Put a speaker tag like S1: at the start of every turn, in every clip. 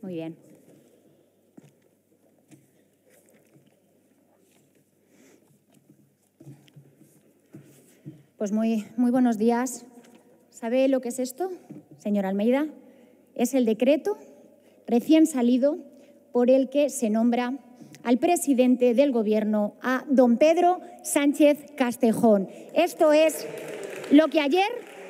S1: Muy bien. Pues muy buenos días. ¿Sabe lo que es esto, señor Almeida? Es el decreto recién salido por el que se nombra al presidente del Gobierno, a don Pedro Sánchez Castejón. Esto es lo que ayer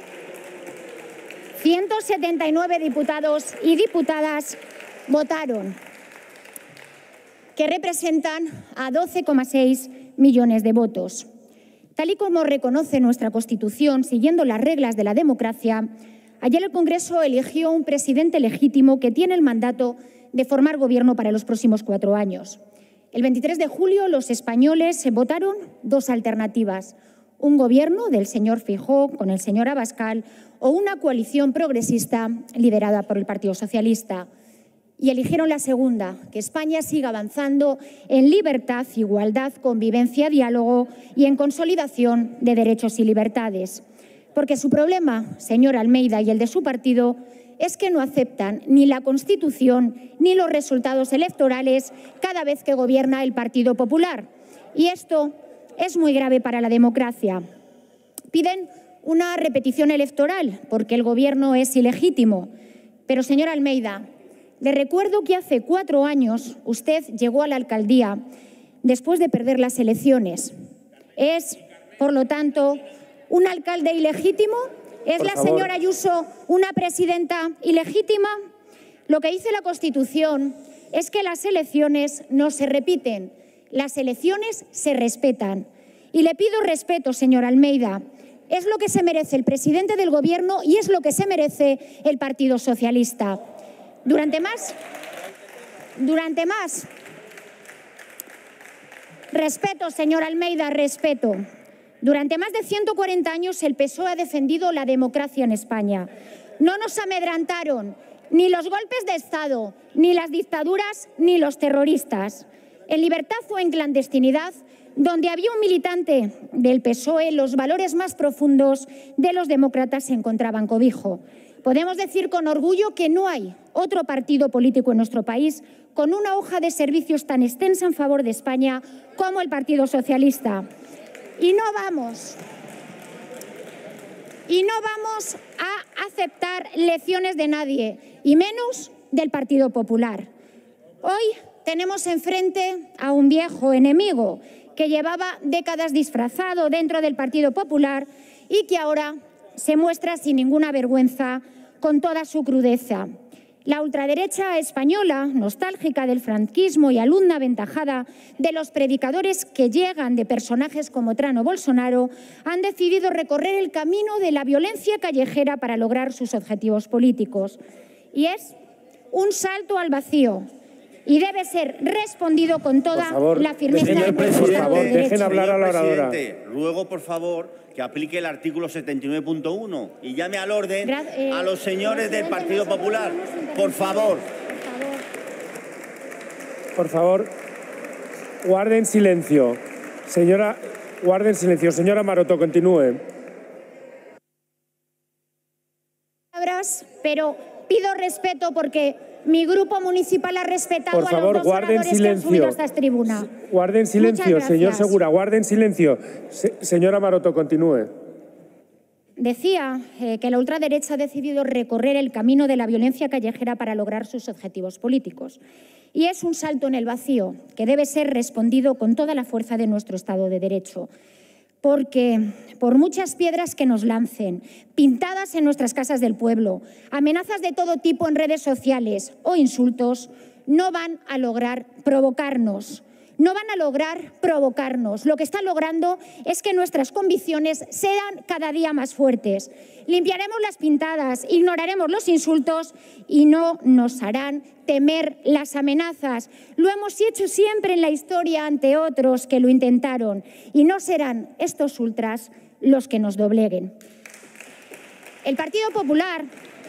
S1: 179 diputados y diputadas votaron, que representan a 12,6 millones de votos. Tal y como reconoce nuestra Constitución, siguiendo las reglas de la democracia, ayer el Congreso eligió un presidente legítimo que tiene el mandato de formar gobierno para los próximos 4 años. El 23 de julio los españoles votaron 2 alternativas: un gobierno del señor Feijóo con el señor Abascal o una coalición progresista liderada por el Partido Socialista. Y eligieron la segunda, que España siga avanzando en libertad, igualdad, convivencia, diálogo y en consolidación de derechos y libertades. Porque su problema, señor Almeida, y el de su partido, es que no aceptan ni la Constitución ni los resultados electorales cada vez que gobierna el Partido Popular. Y esto es muy grave para la democracia. Piden una repetición electoral porque el Gobierno es ilegítimo. Pero, señor Almeida, le recuerdo que hace 4 años usted llegó a la alcaldía después de perder las elecciones. ¿Es, por lo tanto, un alcalde ilegítimo? ¿Es la señora Ayuso una presidenta ilegítima? Lo que dice la Constitución es que las elecciones no se repiten, las elecciones se respetan. Y le pido respeto, señor Almeida. Es lo que se merece el presidente del Gobierno y es lo que se merece el Partido Socialista. Durante más, respeto, señor Almeida, respeto. Durante más de 140 años el PSOE ha defendido la democracia en España. No nos amedrantaron ni los golpes de Estado, ni las dictaduras, ni los terroristas. En libertad o en clandestinidad, donde había un militante del PSOE, los valores más profundos de los demócratas se encontraban cobijo. Podemos decir con orgullo que no hay otro partido político en nuestro país con una hoja de servicios tan extensa en favor de España como el Partido Socialista. Y no vamos a aceptar lecciones de nadie, y menos del Partido Popular. Hoy tenemos enfrente a un viejo enemigo que llevaba décadas disfrazado dentro del Partido Popular y que ahora se muestra sin ninguna vergüenza con toda su crudeza. La ultraderecha española, nostálgica del franquismo y alumna aventajada de los predicadores que llegan de personajes como Trump o Bolsonaro, han decidido recorrer el camino de la violencia callejera para lograr sus objetivos políticos. Y es un salto al vacío y debe ser respondido con toda la firmeza de nuestro Estado de Derecho.
S2: Dejen hablar a la oradora.
S3: Ruego, por favor, que aplique el artículo 79.1 y llame al orden a los señores del Partido Popular. Por favor.
S2: Por favor, guarden silencio. Guarden silencio. Señora Maroto, continúe.
S1: Pero pido respeto porque mi grupo municipal ha respetado
S2: por favor,
S1: a los 2 oradores que han subido a esta tribuna.
S2: Guarden silencio, señor Segura, guarden silencio. Señora Maroto, continúe.
S1: Decía que la ultraderecha ha decidido recorrer el camino de la violencia callejera para lograr sus objetivos políticos. Y es un salto en el vacío que debe ser respondido con toda la fuerza de nuestro Estado de Derecho. Porque por muchas piedras que nos lancen, pintadas en nuestras casas del pueblo, amenazas de todo tipo en redes sociales o insultos, no van a lograr provocarnos. No van a lograr provocarnos. Lo que están logrando es que nuestras convicciones sean cada día más fuertes. Limpiaremos las pintadas, ignoraremos los insultos y no nos harán temer las amenazas. Lo hemos hecho siempre en la historia ante otros que lo intentaron y no serán estos ultras los que nos dobleguen. El Partido Popular,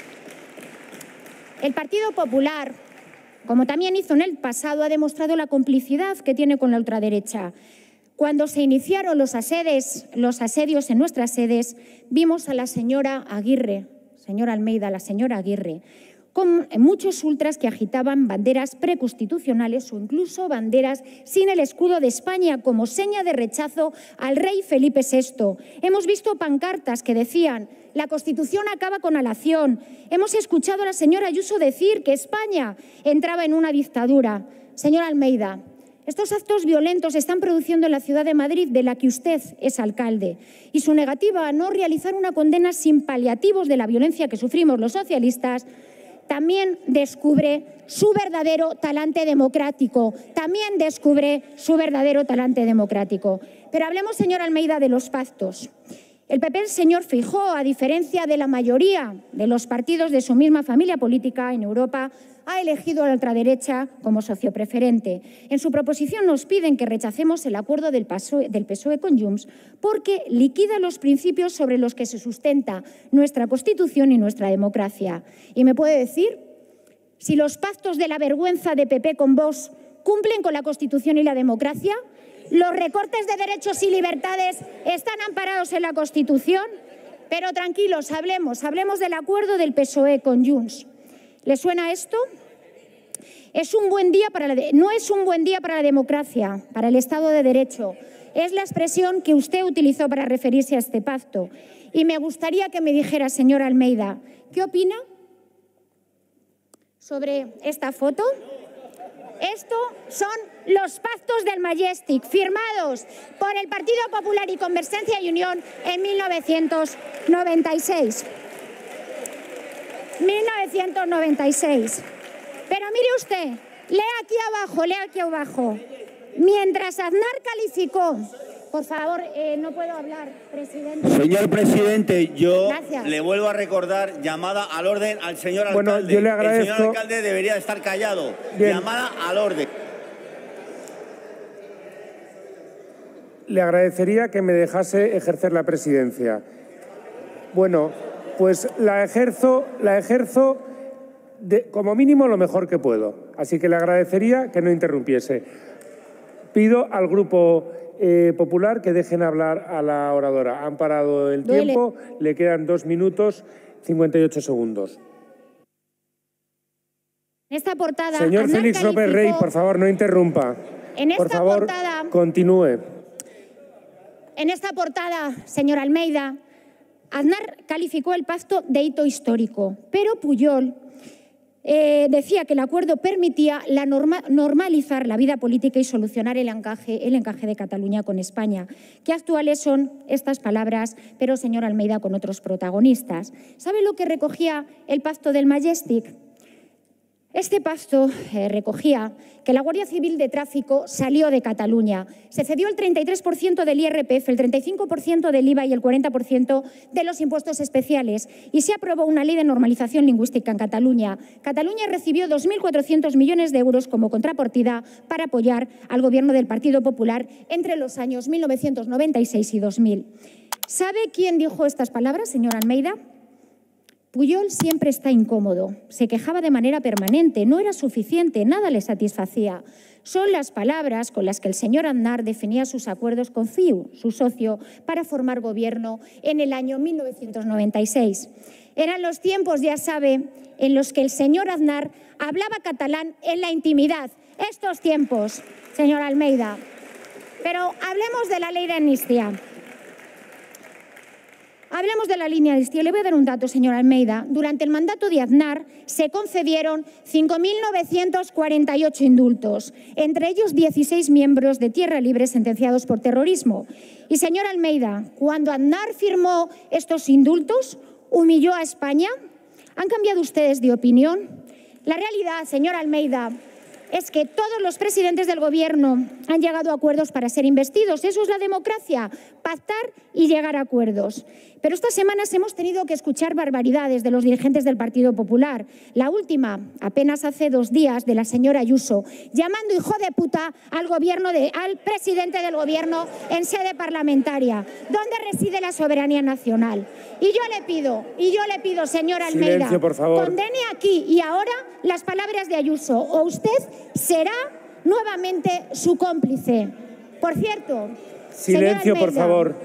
S1: como también hizo en el pasado, ha demostrado la complicidad que tiene con la ultraderecha. Cuando se iniciaron los asedios en nuestras sedes, vimos a la señora Aguirre, señora Almeida, la señora Aguirre, con muchos ultras que agitaban banderas preconstitucionales o incluso banderas sin el escudo de España como seña de rechazo al rey Felipe VI. Hemos visto pancartas que decían «La Constitución acaba con la nación». Hemos escuchado a la señora Ayuso decir que España entraba en una dictadura. Señor Almeida, estos actos violentos se están produciendo en la ciudad de Madrid, de la que usted es alcalde, y su negativa a no realizar una condena sin paliativos de la violencia que sufrimos los socialistas también descubre su verdadero talante democrático. También descubre su verdadero talante democrático. Pero hablemos, señor Almeida, de los pactos. El PP, el señor Feijóo, a diferencia de la mayoría de los partidos de su misma familia política en Europa, ha elegido a la ultraderecha como socio preferente. En su proposición nos piden que rechacemos el acuerdo del PSOE con Junts porque liquida los principios sobre los que se sustenta nuestra Constitución y nuestra democracia. ¿Y me puede decir si los pactos de la vergüenza de PP con Vox cumplen con la Constitución y la democracia? ¿Los recortes de derechos y libertades están amparados en la Constitución? Pero tranquilos, hablemos del acuerdo del PSOE con Junts. ¿Le suena esto? No es un buen día para la democracia, para el Estado de Derecho. Es la expresión que usted utilizó para referirse a este pacto. Y me gustaría que me dijera, señor Almeida, ¿qué opina sobre esta foto? Estos son los pactos del Majestic, firmados por el Partido Popular y Convergencia y Unión en 1996. 1996. Pero mire usted, lea aquí abajo. Mientras Aznar calificó... Por favor, no puedo hablar, presidente.
S3: Señor presidente, yo
S1: Gracias.
S3: Le vuelvo a recordar, llamada al orden al señor alcalde.
S2: Bueno, yo le agradezco.
S3: El señor alcalde debería estar callado.
S2: Bien.
S3: Llamada al orden.
S2: Le agradecería que me dejase ejercer la presidencia. Bueno, pues la ejerzo como mínimo lo mejor que puedo. Así que le agradecería que no interrumpiese. Pido al Grupo Popular que dejen hablar a la oradora. Han parado el tiempo, le quedan 2 minutos 58 segundos.
S1: En esta portada,
S2: Señor
S1: Aznar
S2: Félix López
S1: calificó...
S2: Rey, por favor, no interrumpa. Por favor, continúe.
S1: En esta portada, señor Almeida, Aznar calificó el pacto de hito histórico, pero Pujol decía que el acuerdo permitía normalizar la vida política y solucionar el encaje de Cataluña con España. Qué actuales son estas palabras, pero, señor Almeida, con otros protagonistas. ¿Sabe lo que recogía el pacto del Majestic? Este pacto recogía que la Guardia Civil de Tráfico salió de Cataluña. Se cedió el 33% del IRPF, el 35% del IVA y el 40% de los impuestos especiales. Y se aprobó una ley de normalización lingüística en Cataluña. Cataluña recibió 2.400 millones de euros como contrapartida para apoyar al gobierno del Partido Popular entre los años 1996 y 2000. ¿Sabe quién dijo estas palabras, señor Almeida? Pujol siempre está incómodo, se quejaba de manera permanente, no era suficiente, nada le satisfacía. Son las palabras con las que el señor Aznar definía sus acuerdos con CiU, su socio, para formar gobierno en el año 1996. Eran los tiempos, ya sabe, en los que el señor Aznar hablaba catalán en la intimidad. Estos tiempos, señor Almeida. Pero hablemos de la ley de amnistía. Hablemos de la línea de amnistía. Le voy a dar un dato, señor Almeida. Durante el mandato de Aznar se concedieron 5.948 indultos, entre ellos 16 miembros de Tierra Libre sentenciados por terrorismo. Y, señor Almeida, cuando Aznar firmó estos indultos, ¿humilló a España? ¿Han cambiado ustedes de opinión? La realidad, señor Almeida, es que todos los presidentes del Gobierno han llegado a acuerdos para ser investidos. Eso es la democracia, pactar y llegar a acuerdos. Pero estas semanas hemos tenido que escuchar barbaridades de los dirigentes del Partido Popular. La última, apenas hace 2 días, de la señora Ayuso, llamando hijo de puta al presidente del Gobierno en sede parlamentaria, donde reside la soberanía nacional. Y yo le pido, señor Almeida,
S2: silencio, por favor,
S1: condene aquí y ahora las palabras de Ayuso, o usted será nuevamente su cómplice. Por cierto,
S2: silencio, por favor.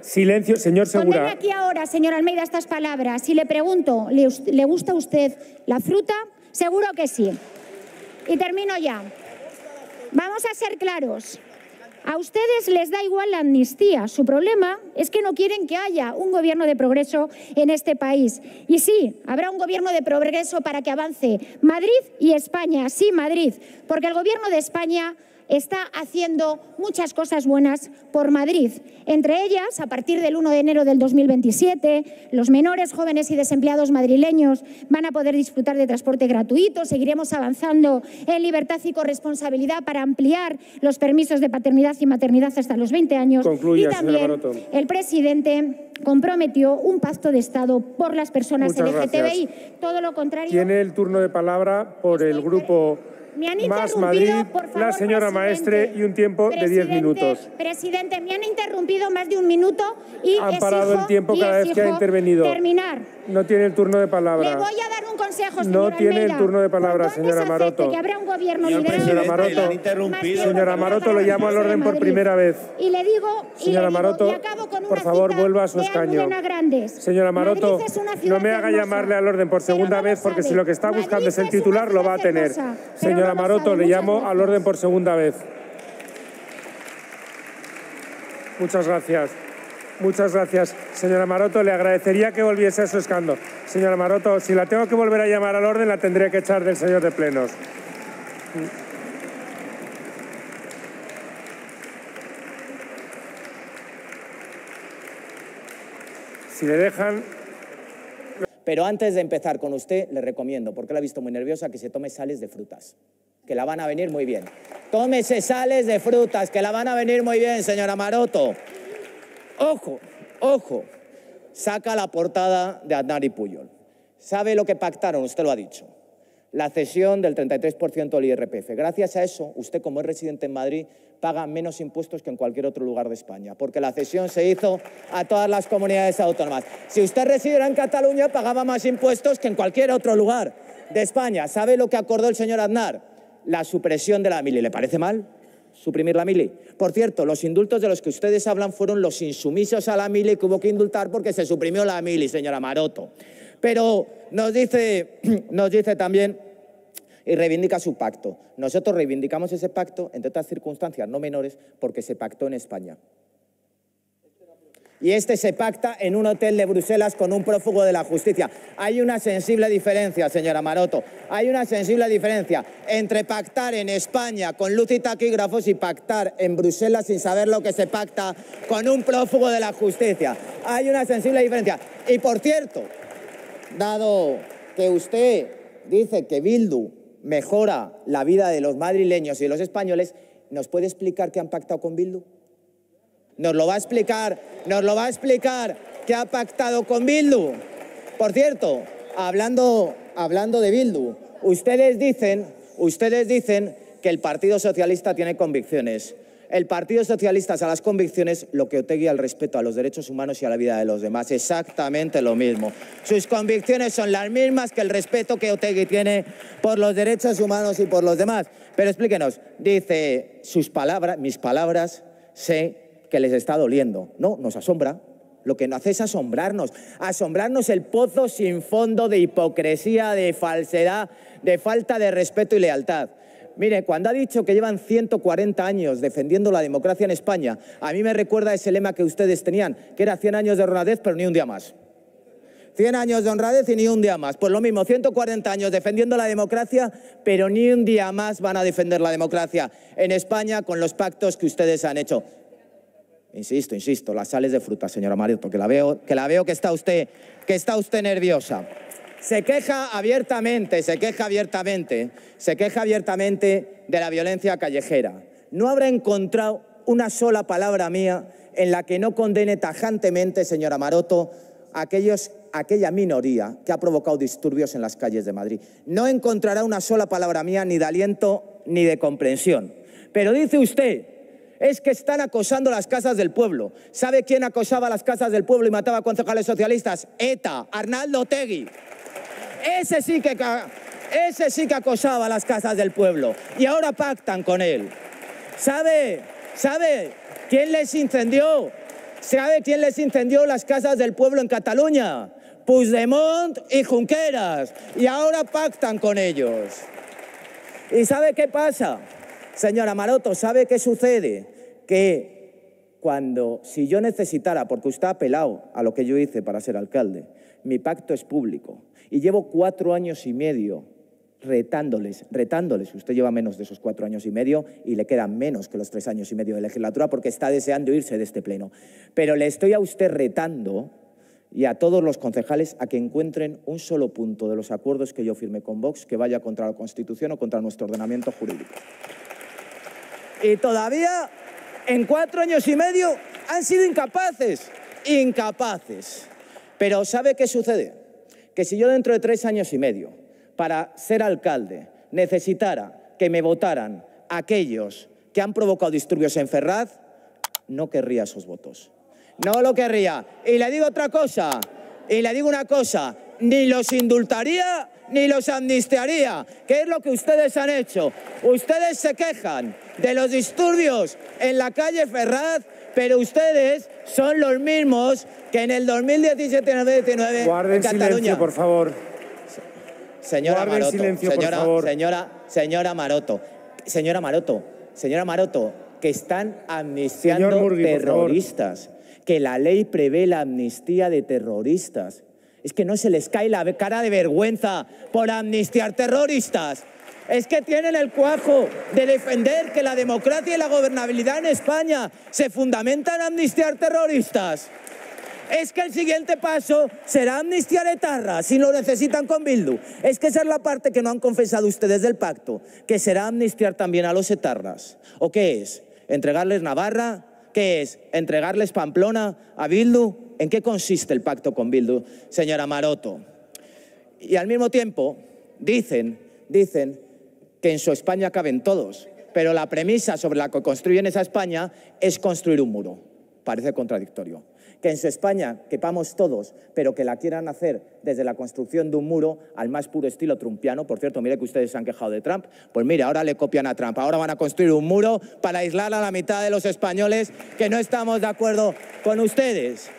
S2: Silencio, señor Segura.
S1: Condene aquí ahora, señor Almeida, estas palabras. Si le pregunto, ¿le gusta a usted la fruta? Seguro que sí. Y termino ya. Vamos a ser claros. A ustedes les da igual la amnistía. Su problema es que no quieren que haya un gobierno de progreso en este país. Y sí, habrá un gobierno de progreso para que avance Madrid y España. Sí, Madrid, porque el gobierno de España está haciendo muchas cosas buenas por Madrid. Entre ellas, a partir del 1 de enero del 2027, los menores, jóvenes y desempleados madrileños van a poder disfrutar de transporte gratuito. Seguiremos avanzando en libertad y corresponsabilidad para ampliar los permisos de paternidad y maternidad hasta los 20 años.
S2: Concluya,
S1: y también el presidente comprometió un pacto de Estado por las personas LGTBI.
S2: Gracias.
S1: Todo lo contrario.
S2: Tiene el turno de palabra por el grupo Más Madrid,
S1: por favor,
S2: la señora Maestre, y un tiempo de 10 minutos.
S1: Presidente, me han interrumpido más de un minuto y
S2: han parado el tiempo cada vez que ha intervenido.
S1: Terminar.
S2: No tiene el turno de palabra.
S1: Le voy a dar un consejo, señora
S2: No tiene
S1: Almeida.
S2: el turno de palabra, señora Maroto.
S1: Que habrá un gobierno
S2: Señora Maroto, señora Maroto, lo llamo al orden por primera vez.
S1: Y le digo,
S2: señora Maroto, por favor, vuelva a su escaño. Señora Maroto, no me haga llamarle al orden por segunda vez, porque si lo que está buscando es el titular, lo va a tener. Señora Maroto, le llamo al orden por segunda vez. Muchas gracias. Muchas gracias. Señora Maroto, le agradecería que volviese a su escaño. Señora Maroto, si la tengo que volver a llamar al orden, la tendré que echar del señor de plenos. Si le dejan...
S4: Pero antes de empezar con usted, le recomiendo, porque la he visto muy nerviosa, que se tome sales de frutas, que la van a venir muy bien. Tómese sales de frutas, que la van a venir muy bien, señora Maroto. Ojo, ojo, saca la portada de Aznar y Pujol. ¿Sabe lo que pactaron? Usted lo ha dicho. La cesión del 33% del IRPF. Gracias a eso, usted, como es residente en Madrid, paga menos impuestos que en cualquier otro lugar de España, porque la cesión se hizo a todas las comunidades autónomas. Si usted residiera en Cataluña, pagaba más impuestos que en cualquier otro lugar de España. ¿Sabe lo que acordó el señor Aznar? La supresión de la mili. ¿Le parece mal suprimir la mili? Por cierto, los indultos de los que ustedes hablan fueron los insumisos a la mili que hubo que indultar porque se suprimió la mili, señora Maroto. Pero nos dice también y reivindica su pacto. Nosotros reivindicamos ese pacto, entre otras circunstancias no menores, porque se pactó en España. Y se pacta en un hotel de Bruselas con un prófugo de la justicia. Hay una sensible diferencia, señora Maroto. Hay una sensible diferencia entre pactar en España con luz y taquígrafos y pactar en Bruselas sin saber lo que se pacta con un prófugo de la justicia. Hay una sensible diferencia. Y por cierto, dado que usted dice que Bildu mejora la vida de los madrileños y de los españoles, ¿nos puede explicar qué han pactado con Bildu? ¿Nos lo va a explicar qué ha pactado con Bildu? Por cierto, hablando de Bildu, ustedes dicen que el Partido Socialista tiene convicciones. El Partido Socialista es a las convicciones lo que Otegi al respeto a los derechos humanos y a la vida de los demás. Exactamente lo mismo. Sus convicciones son las mismas que el respeto que Otegi tiene por los derechos humanos y por los demás. Pero explíquenos, dice mis palabras, sé que les está doliendo. No, nos asombra. Lo que nos hace es asombrarnos el pozo sin fondo de hipocresía, de falsedad, de falta de respeto y lealtad. Mire, cuando ha dicho que llevan 140 años defendiendo la democracia en España, a mí me recuerda ese lema que ustedes tenían, que era 100 años de honradez, pero ni un día más. 100 años de honradez y ni un día más. Pues lo mismo, 140 años defendiendo la democracia, pero ni un día más van a defender la democracia en España con los pactos que ustedes han hecho. Insisto, las sales de fruta, señora Maroto, que la veo que está usted nerviosa. Se queja abiertamente de la violencia callejera. No habrá encontrado una sola palabra mía en la que no condene tajantemente, señora Maroto, aquella minoría que ha provocado disturbios en las calles de Madrid. No encontrará una sola palabra mía ni de aliento ni de comprensión. Pero dice usted, es que están acosando las casas del pueblo. ¿Sabe quién acosaba las casas del pueblo y mataba a concejales socialistas? ETA, Arnaldo Otegi. Ese sí que acosaba las casas del pueblo. Y ahora pactan con él. ¿Sabe quién les incendió? ¿Sabe quién les incendió las casas del pueblo en Cataluña? Puigdemont y Junqueras. Y ahora pactan con ellos. ¿Y sabe qué pasa? Señora Maroto, ¿sabe qué sucede? Que si yo necesitara, porque usted ha apelado a lo que yo hice para ser alcalde, mi pacto es público y llevo 4 años y medio retándoles. Usted lleva menos de esos 4 años y medio y le quedan menos que los 3 años y medio de legislatura porque está deseando irse de este pleno. Pero le estoy a usted retando y a todos los concejales a que encuentren un solo punto de los acuerdos que yo firmé con Vox que vaya contra la Constitución o contra nuestro ordenamiento jurídico. Y todavía, en 4 años y medio, han sido incapaces. Pero ¿sabe qué sucede? Que si yo dentro de 3 años y medio, para ser alcalde, necesitara que me votaran aquellos que han provocado disturbios en Ferraz, no querría esos votos. No lo querría. Y le digo otra cosa, ni los indultaría ni los amnistiaría, que es lo que ustedes han hecho. Ustedes se quejan de los disturbios en la calle Ferraz, pero ustedes son los mismos que en el 2017-2019
S2: Guarden
S4: Cataluña.
S2: Silencio, por favor.
S4: Señora
S2: Guarden
S4: Maroto,
S2: silencio, por favor.
S4: Señora Maroto, que están amnistiando
S2: Murgui,
S4: terroristas, que la ley prevé la amnistía de terroristas. Es que no se les cae la cara de vergüenza por amnistiar terroristas. Es que tienen el cuajo de defender que la democracia y la gobernabilidad en España se fundamentan en amnistiar terroristas. Es que el siguiente paso será amnistiar etarras si lo necesitan con Bildu. Es que esa es la parte que no han confesado ustedes del pacto, que será amnistiar también a los etarras. ¿O qué es? ¿Entregarles Navarra? ¿Qué es? ¿Entregarles Pamplona a Bildu? ¿En qué consiste el pacto con Bildu, señora Maroto? Y al mismo tiempo dicen que en su España caben todos, pero la premisa sobre la que construyen esa España es construir un muro. Parece contradictorio. Que en su España quepamos todos, pero que la quieran hacer desde la construcción de un muro al más puro estilo trumpiano. Por cierto, mire que ustedes se han quejado de Trump. Pues mire, ahora le copian a Trump. Ahora van a construir un muro para aislar a la mitad de los españoles que no estamos de acuerdo con ustedes.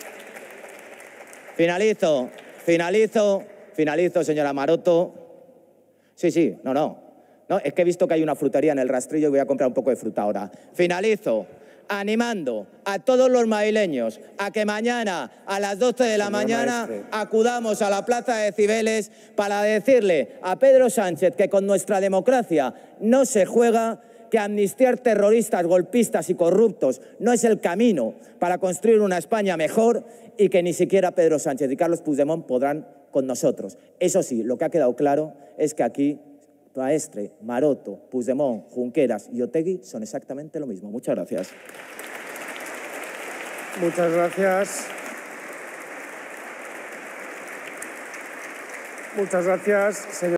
S4: Finalizo, señora Maroto. Sí, no, es que he visto que hay una frutería en el rastrillo y voy a comprar un poco de fruta ahora. Finalizo animando a todos los madrileños a que mañana a las 12 de la mañana acudamos a la Plaza de Cibeles para decirle a Pedro Sánchez que con nuestra democracia no se juega, que amnistiar terroristas, golpistas y corruptos no es el camino para construir una España mejor y que ni siquiera Pedro Sánchez y Carlos Puigdemont podrán con nosotros. Eso sí, lo que ha quedado claro es que aquí Maestre, Maroto, Puigdemont, Junqueras y Otegi son exactamente lo mismo. Muchas gracias.
S2: Muchas gracias. Muchas gracias, señor.